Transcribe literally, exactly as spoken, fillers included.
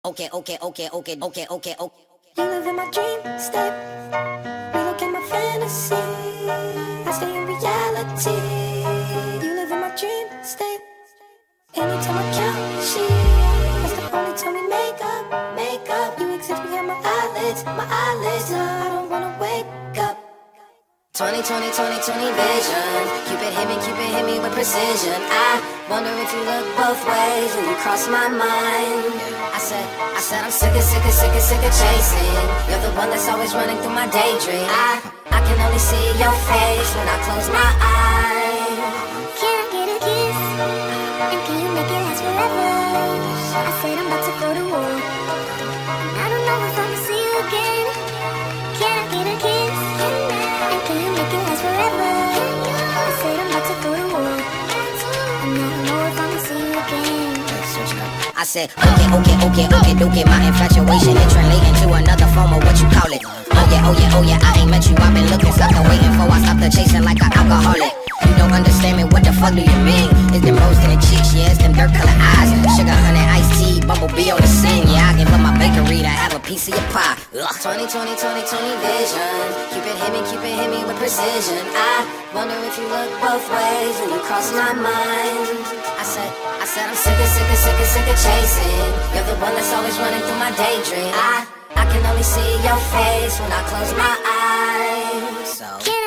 Okay, okay, okay, okay, okay, okay, okay. You live in my dream state. Relocate my fantasy. I stay in reality. You live in my dream state. Anytime I count sheep, that's the only time we make up, make up. You exist behind my eyelids, my eyelids. No, I don't wanna wake up. twenty, twenty, twenty, twenty vision. Cupid hit me, Cupid hit me with precision. I wonder if you look both ways when you cross my mind. I said, I said I'm sick of, sick of, sick of, sick of chasing. You're the one that's always running through my daydream. I, I can only see your face when I close my eyes. Can I get a kiss? And can you make it last forever? I said I'm about to go to war, and I don't know if I'ma see you again. Can I get a kiss? And can you make it last forever? I said I'm about to go to war, and I don't know if I'ma see you again. I said, okay, okay, okay, okay, okay. My infatuation is translating to another form of what you call it. Oh yeah, oh yeah, oh yeah, I ain't met you. I've been looking, stopped the waiting for. I stopped the chasing like an alcoholic. You don't understand me, what the fuck do you mean? It's them rose in the cheeks, yeah, it's them dirt color eyes. Sugar, honey, iced tea, bumblebee on the scene. Yeah, I give up my bakery to have a piece of your pie. Ugh. twenty, twenty, twenty, twenty vision. Cupid hit me, Cupid hit me with precision. I wonder if you look both ways when you cross my mind. I said, I said I'm sick of, sick of, sick of, sick of chasing. You're the one that's always running through my daydream. I, I can only see your face when I close my eyes. So